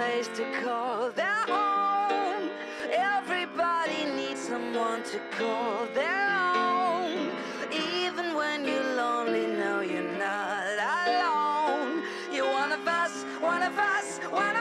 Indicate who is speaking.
Speaker 1: place to call their home. Everybody needs someone to call their own. Even when you're lonely, know you're not alone. You're one of us, one of us, one of us.